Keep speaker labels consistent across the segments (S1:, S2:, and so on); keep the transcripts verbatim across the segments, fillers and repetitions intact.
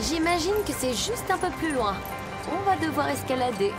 S1: J'imagine que c'est juste un peu plus loin. On va devoir escalader.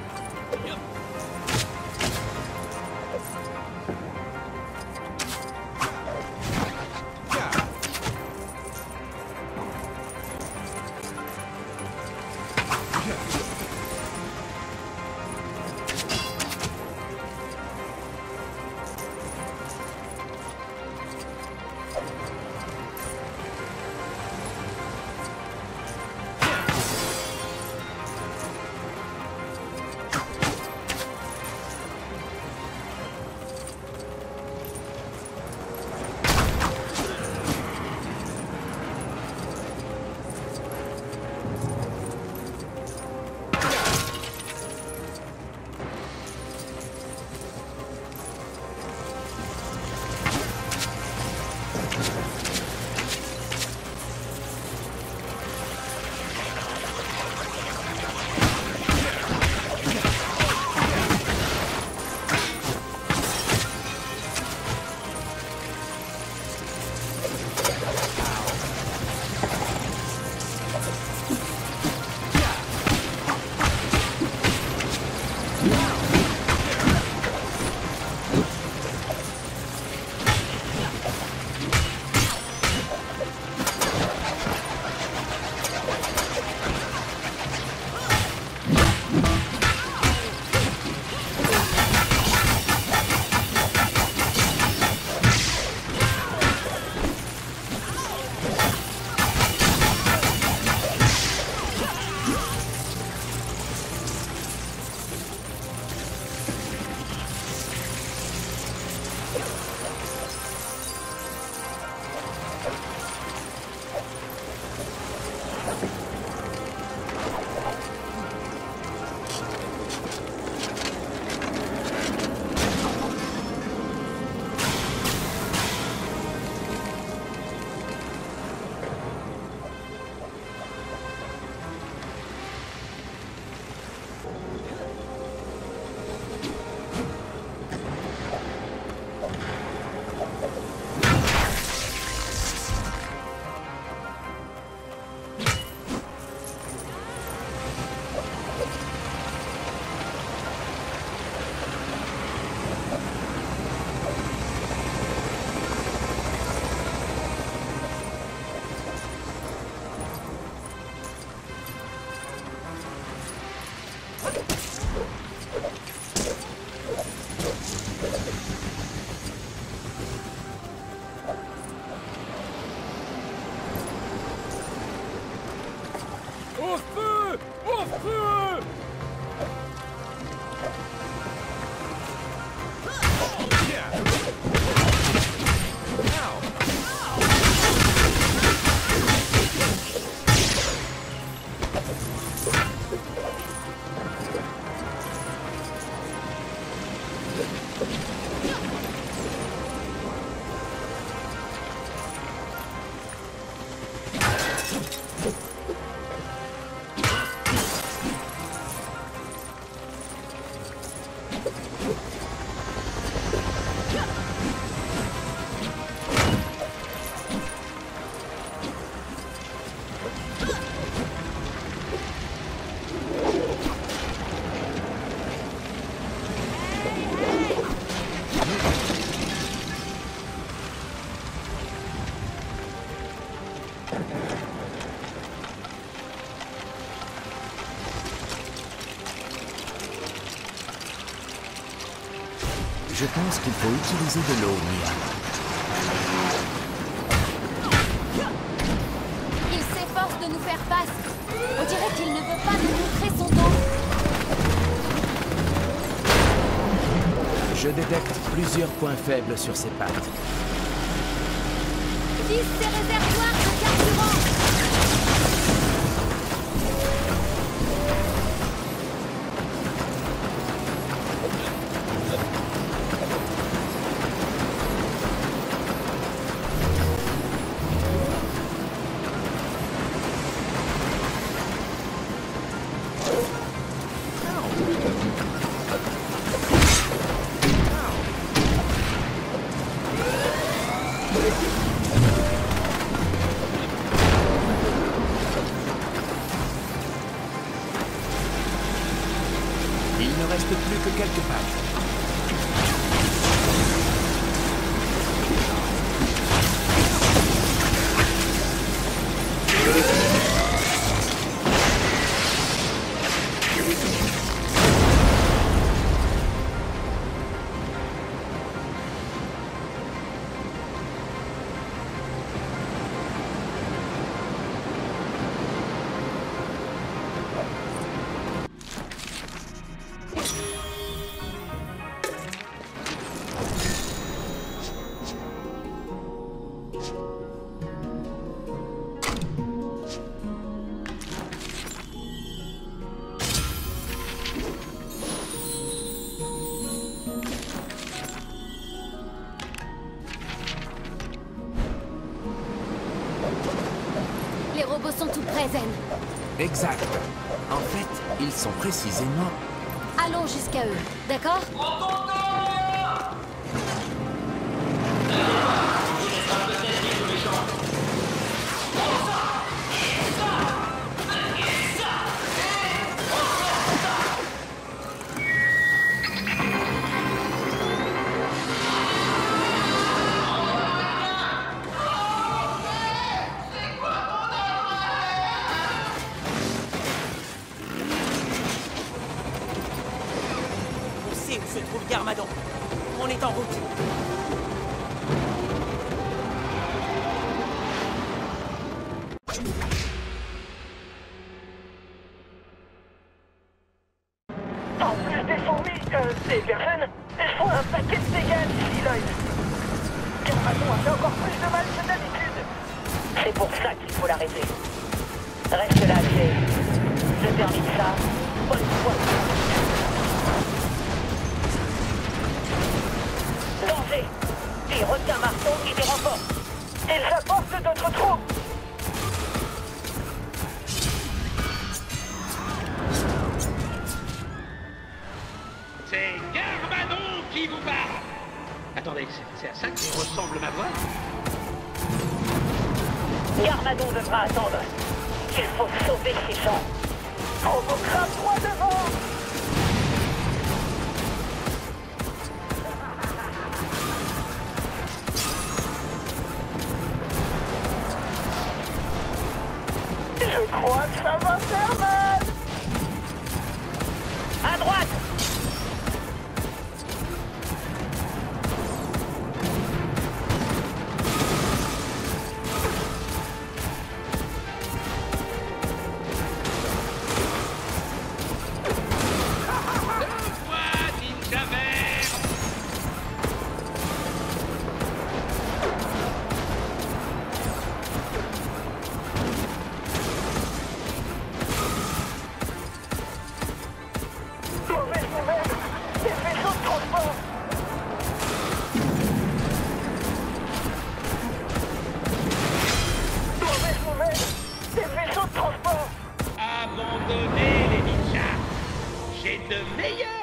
S2: Au feu! Au feu!
S3: Je pense qu'il faut utiliser de l'eau, Mia.
S1: Il s'efforce de nous faire face. On dirait qu'il ne veut pas nous montrer son dos.
S3: Je détecte plusieurs points faibles sur ses pattes.
S1: Vise ses réservoirs de carburant.
S3: reste plus que quelques pages.
S1: Les robots sont tout près, Zen.
S3: Exact. En fait, ils sont précisément...
S1: Allons jusqu'à eux, d'accord?
S4: On sait où se trouve Garmadon. On est en route.
S5: En plus des fourmis, euh, des personnes, elles font un paquet de dégâts d'ici Lloyd. Garmadon a fait encore plus de mal que d'habitude. C'est pour ça qu'il faut l'arrêter. Reste là, Jay. Je termine ça. Bonne fois. Danger. Puis retiens Marteau et des renforts. Ils apportent d'autres troupes.
S6: C'est Garmadon qui vous parle. Attendez, c'est c'est à ça que ressemble ma voix?
S5: Garmadon devra attendre. Il faut sauver ces gens. Robocrate droit devant. Je crois que ça va faire mal. À droite.
S6: Moi, Ninja Vert.
S5: Mauvaise nouvelle. Des vaisseaux de transport. Mauvaise nouvelle. Des vaisseaux de transport.
S6: Abandonnez les ninjas. J'ai de meilleurs